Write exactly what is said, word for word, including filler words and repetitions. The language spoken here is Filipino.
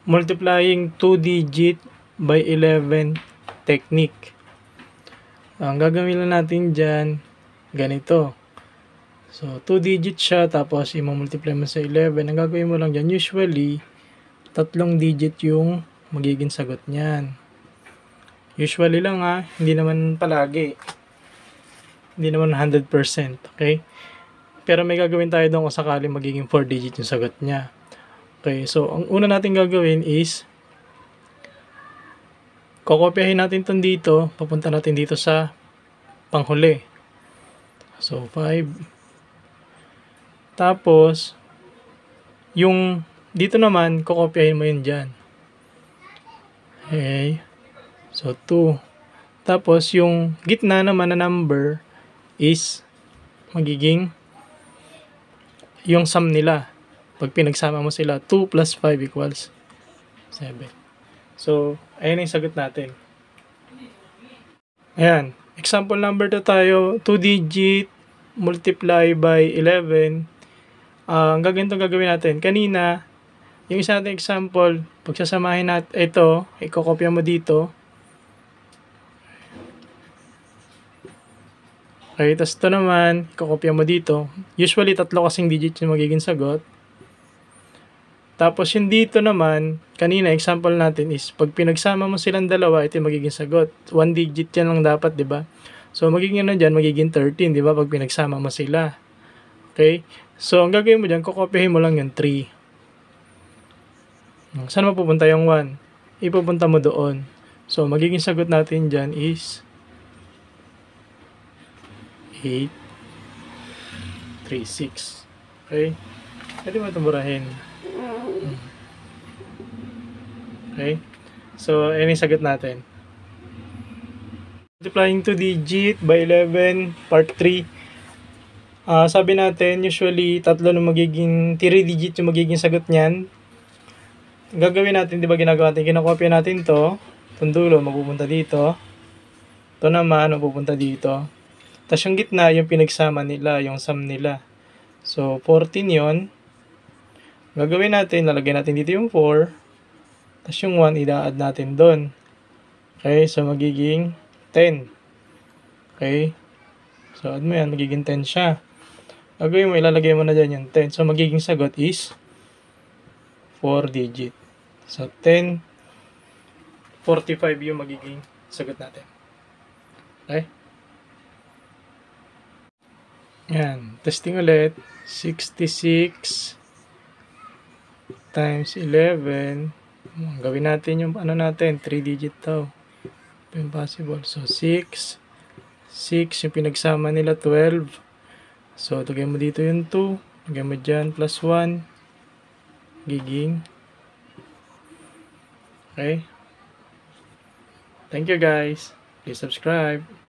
multiplying two digit by eleven technique. Ang gagawin lang natin dyan, ganito. So, two digit siya, tapos i-multiply mo sa eleven. Ang gagawin mo lang dyan, usually, tatlong digit yung magiging sagot niyan. Usually lang ha, hindi naman palagi. Hindi naman one hundred percent, okay? Pero may gagawin tayo doon kung sakali magiging four digit yung sagot niya. Okay, so ang una natin gagawin is kokopyahin natin itong dito, papunta natin dito sa panghuli. So, five. Tapos, yung dito naman, kokopyahin mo yun dyan. Okay. So, two. Tapos, yung gitna naman na number is magiging yung sum nila. Pag pinagsama mo sila, two plus five equals seven. So, ayan yung sagot natin. Ayan. Example number two tayo. two digit multiply by eleven. Uh, ang gaganito gagawin natin. Kanina, yung isa natin example, pagsasamahin natin ito, ikokopya mo dito. Okay, tapos ito naman, ikokopya mo dito. Usually, tatlo kasing digit yung magiging sagot. Tapos yung dito naman, kanina example natin is pag pinagsama mo silang dalawa, ito yung magiging sagot. One digit yan lang dapat, 'di ba? So magiging ano diyan, magiging thirteen, 'di ba? Pag pinagsama mo sila. Okay? So ang gagawin mo diyan, kokopyahin mo lang yung three. Saan mapupunta yung one? Ipupunta mo doon. So magiging sagot natin diyan is eight three six. Okay? Pwede mo ito burahin. Okay? So, ayan yung sagot natin. Multiplying two digit by eleven, part three. Uh, sabi natin, usually, tatlo na magiging, three digit yung magiging sagot niyan. Gagawin natin, di ba ginagawa natin? Kinakopya natin to. Itong dulo, mapupunta dito. Ito naman, mapupunta dito. Tapos yung gitna, yung pinagsama nila, yung sum nila. So, fourteen yon. Gagawin natin, lalagyan natin dito yung four. Tapos yung one, ida-add natin doon. Okay, so magiging ten. Okay. So, add mo yan, magiging ten siya. Gagawin mo, ilalagay mo na dyan yung ten. So, magiging sagot is four digit. So, ten forty-five yung magiging sagot natin. Okay. Yan. Testing ulit. sixty-six times eleven. Gawin natin yung ano natin, three digit daw. Impossible. So, six. six, yung pinagsama nila, twelve. So, lagay mo dito yung two. Lagay mo dyan, plus one. Giging. Okay. Thank you guys. Please subscribe.